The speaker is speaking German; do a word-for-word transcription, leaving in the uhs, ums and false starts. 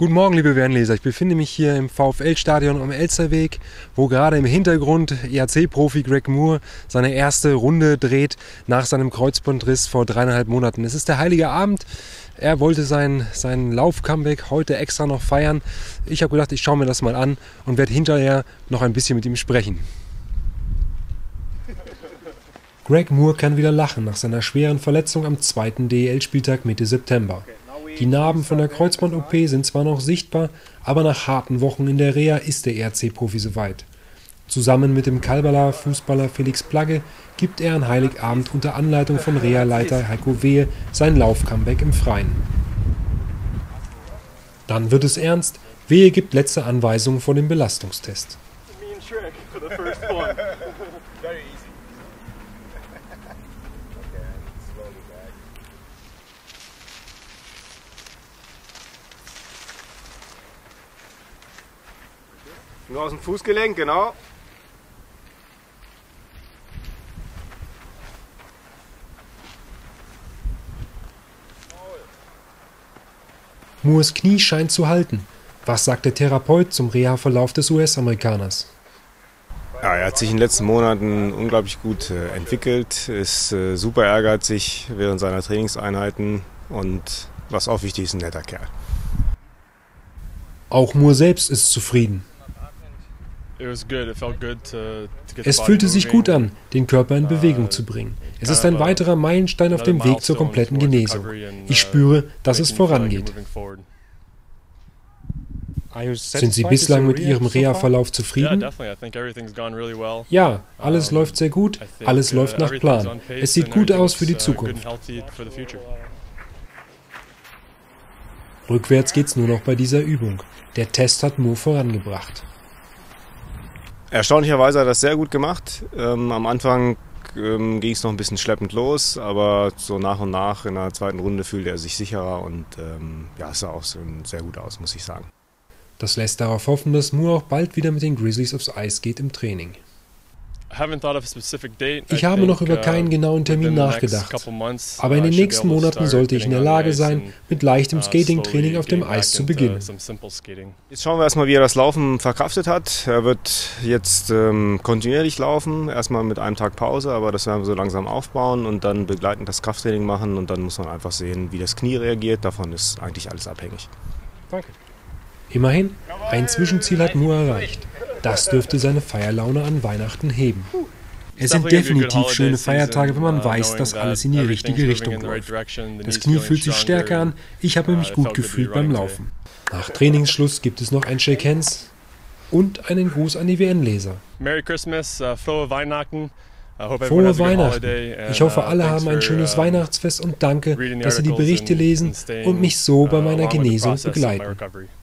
Guten Morgen, liebe Wernleser. Ich befinde mich hier im VfL-Stadion am Elsterweg, wo gerade im Hintergrund E H C-Profi Greg Moore seine erste Runde dreht nach seinem Kreuzbandriss vor dreieinhalb Monaten. Es ist der heilige Abend. Er wollte sein, sein Lauf-Comeback heute extra noch feiern. Ich habe gedacht, ich schaue mir das mal an und werde hinterher noch ein bisschen mit ihm sprechen. Greg Moore kann wieder lachen nach seiner schweren Verletzung am zweiten D E L-Spieltag Mitte September. Die Narben von der Kreuzband-O P sind zwar noch sichtbar, aber nach harten Wochen in der Reha ist der E H C-Profi soweit. Zusammen mit dem Kalberler Fußballer Felix Plagge gibt er an Heiligabend unter Anleitung von Reha-Leiter Heiko Wehe sein Lauf-Comeback im Freien. Dann wird es ernst. Wehe gibt letzte Anweisungen vor dem Belastungstest. Nur aus dem Fußgelenk, genau. Moores Knie scheint zu halten. Was sagt der Therapeut zum Reha-Verlauf des U S-Amerikaners? Ja, er hat sich in den letzten Monaten unglaublich gut äh, entwickelt, ist äh, super ehrgeizig während seiner Trainingseinheiten und, was auch wichtig ist, ein netter Kerl. Auch Moore selbst ist zufrieden. Es fühlte sich gut an, den Körper in Bewegung zu bringen. Es ist ein weiterer Meilenstein auf dem Weg zur kompletten Genesung. Ich spüre, dass es vorangeht. Sind Sie bislang mit Ihrem Reha-Verlauf zufrieden? Ja, alles läuft sehr gut, alles läuft nach Plan. Es sieht gut aus für die Zukunft. Rückwärts geht's nur noch bei dieser Übung. Der Test hat Moore vorangebracht. Erstaunlicherweise hat er das sehr gut gemacht. Ähm, am Anfang ähm, ging es noch ein bisschen schleppend los, aber so nach und nach in der zweiten Runde fühlte er sich sicherer und ähm, ja, es sah auch so sehr gut aus, muss ich sagen. Das lässt darauf hoffen, dass Moore auch bald wieder mit den Grizzlies aufs Eis geht im Training. Ich habe noch über keinen genauen Termin nachgedacht, aber in den nächsten Monaten sollte ich in der Lage sein, mit leichtem Skating-Training auf dem Eis zu beginnen. Jetzt schauen wir erstmal, wie er das Laufen verkraftet hat. Er wird jetzt ähm, kontinuierlich laufen, erstmal mit einem Tag Pause, aber das werden wir so langsam aufbauen und dann begleitend das Krafttraining machen und dann muss man einfach sehen, wie das Knie reagiert. Davon ist eigentlich alles abhängig. Danke. Immerhin, ein Zwischenziel hat Moore erreicht. Das dürfte seine Feierlaune an Weihnachten heben. Es sind definitiv schöne Feiertage, wenn man weiß, dass alles in die richtige Richtung läuft. Das Knie fühlt sich stärker an, ich habe mich gut gefühlt beim Laufen. Nach Trainingsschluss gibt es noch ein Shake Hands und einen Gruß an die W N-Leser. Frohe Weihnachten! Ich hoffe, alle haben ein schönes Weihnachtsfest und danke, dass Sie die Berichte lesen und mich so bei meiner Genesung begleiten.